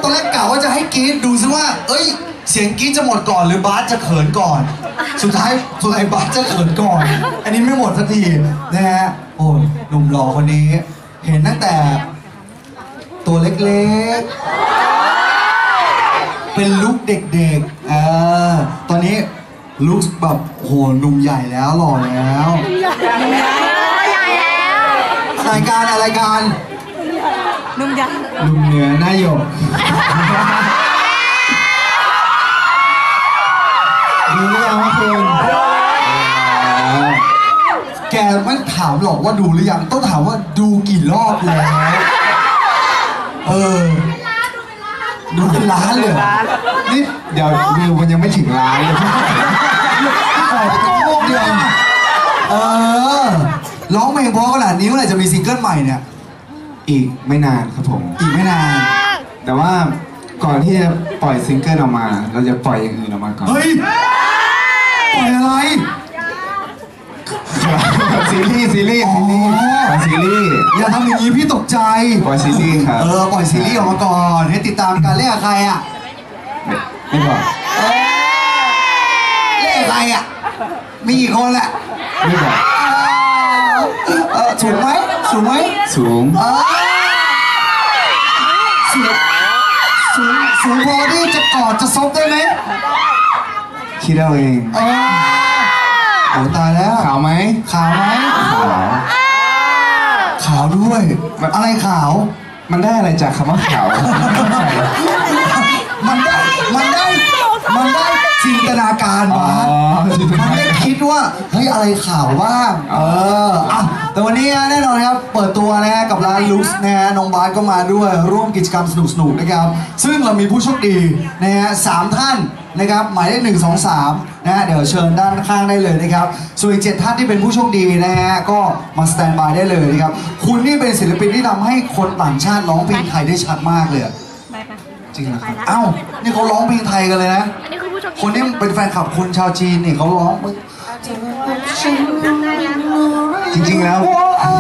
อนแรกกะว่าจะให้กรี๊ดดูซิว่าเอ้ยเสียงกรี๊ดจะหมดก่อนหรือบาสจะเขินก่อน สุดท้ายบาสจะเขินก่อน อันนี้ไม่หมดสักทีนะฮะโอ้หนุ่มหล่อคนนี้เห็นตั้งแต่ตัวเล็กๆเป็นลุคเด็กๆตอนนี้ลุคแบบโหหนุ่มใหญ่แล้วหล่อแล้วรายการนุ่มยักษ์ลุงเหนือหน้าหยกดูหรือยังว่าคุณแกไม่ถามหรอกว่าดูหรือยังต้องถามว่าดูกี่รอบแล้วดูเป็นล้านเลยนี่เดี๋ยววิวมันยังไม่ถึงล้านเลยขอโทษเดียวร้องเพลงเพราะขนาดนี้เมื่อไหร่จะมีซิงเกิลใหม่เนี่ยอีกไม่นานครับผมอีกไม่นานแต่ว่าก่อนที่จะปล่อยซิงเกิลออกมาเราจะปล่อยอย่างอื่นออกมาก่อนเฮ้ยปล่อยอะไรซีรีส์ปล่อยซีรีส์อย่าทำอย่างนี้พี่ตกใจปล่อยซีรีส์ครับปล่อยซีรีส์ออกมาก่อนให้ติดตามกันเรียกใครอ่ะไม่บอกเรียกใครอ่ะมีกี่คนแหละไม่บอกสูงไหมสูงสูงพอที่จะกอดจะซบได้ไหมคิดเอาเองโอ้ตายแล้วขาวไหมขาวด้วยอะไรขาวมันได้อะไรจากคำว่าขาวมันได้จินตนาการมามันได้คิดว่าเฮ้ยอะไรข่าวบ้างแต่วันนี้แน่นอนครับเปิดตัวนะฮะกับร้านลุคนะฮะน้องบาสก็มาด้วยร่วมกิจกรรมสนุกๆนะครับซึ่งเรามีผู้โชคดีนะฮะ3 ท่านนะครับหมายเลข1 2 3นะฮะเดี๋ยวเชิญด้านข้างได้เลยนะครับส่วนอีก7 ท่านที่เป็นผู้โชคดีนะฮะก็มาสแตนบายได้เลยนะครับคุณนี่เป็นศิลปินที่ทำให้คนต่างชาติร้องเพลงไทยได้ชัดมากเลยจริงเหรอครับเอ้านี่เขาร้องเพลงไทยกันเลยนะคนนี้เป็นแฟนคลับคนชาวจีนนี่เขาร้องจริงๆแล้ว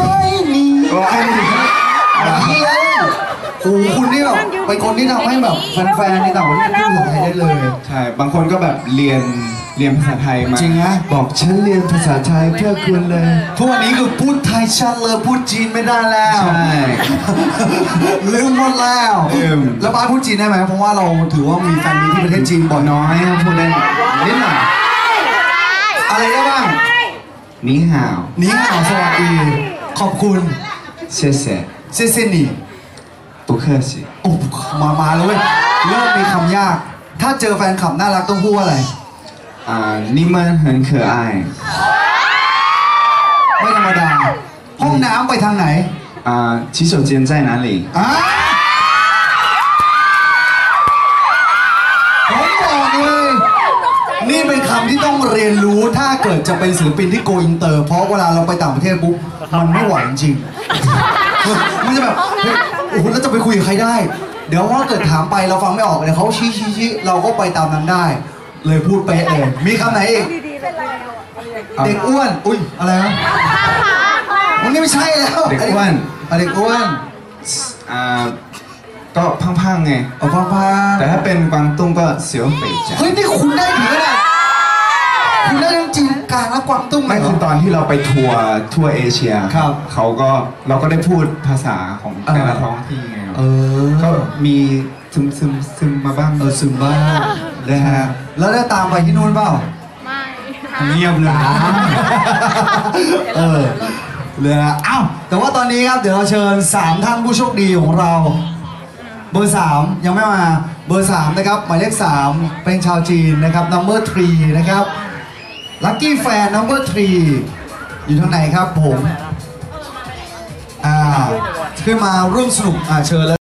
โอ้คุณนี่แบบเป็นคนที่ทำให้แบบแฟนๆในต่างประเทศพูดภาษาไทยได้เลยใช่บางคนก็แบบเรียนภาษาไทยมาจริงนะบอกฉันเรียนภาษาไทยเพื่อคุณเลยทุกวันนี้คือพูดไทยชัดเลยพูดจีนไม่ได้แล้วใช่ลืมหมดแล้วแล้วบ้านพูดจีนได้ไหมเพราะว่าเราถือว่ามีแฟนมีที่ประเทศจีนบ่อยน้อยพูดได้นิดหน่อยอะไรได้บ้างนี่ห่าวสวัสดีขอบคุณเซ่เซ่นี่不客气โอ้มาเลยเริ่มมีคำยากถ้าเจอแฟนคลับน่ารักต้องพูดอะไร你们很可爱ไม่ธรรมดาห้องน้ำไปทางไหน洗手间在哪里ผมบอกเลยนี่เป็นคำที่ต้องเรียนรู้ถ้าเกิดจะเป็นศิลปินที่โกอินเตอร์เพราะเวลาเราไปต่างประเทศปุ๊บมันไม่ไหวจริงมันจะแบบโอ้โหแล้วจะไปคุยกับใครได้เดี๋ยวว่าเกิดถามไปเราฟังไม่ออกเดี๋ยวเขาชี้เราก็ไปตามนั้นได้เลยพูดไปเองมีคำไหนอีกเด็กอ้วนอุ้ยอะไรนะมันนี่ไม่ใช่แล้วเด็กอ้วนก็พังๆไงพังแต่ถ้าเป็นกวางตุ้งก็เสียวเป๋จ้ะเฮ้ยนี่คุณได้ถึงขนาดคุณได้ทั้งจีนกลางและกวางตุ้งไม่คือตอนที่เราไปทัวร์เอเชียครับเราก็ได้พูดภาษาของแต่ละท้องที่ไงก็มีซึมมาบ้างซึมบ้างนะฮะแล้วได้ตามไปที่นู่นเปล่าไม่เงียบเลยเลยนะอ้าวแต่ว่าตอนนี้ครับเดี๋ยวเราเชิญ3 ท่านผู้โชคดีของเราเบอร์ 3ยังไม่มาเบอร์ 3นะครับหมายเลข 3เป็นชาวจีนนะครับ number 3นะครับLucky Fan number 3อยู่ทางไหนครับผมขึ้นมาร่วมสนุกเชิญเลย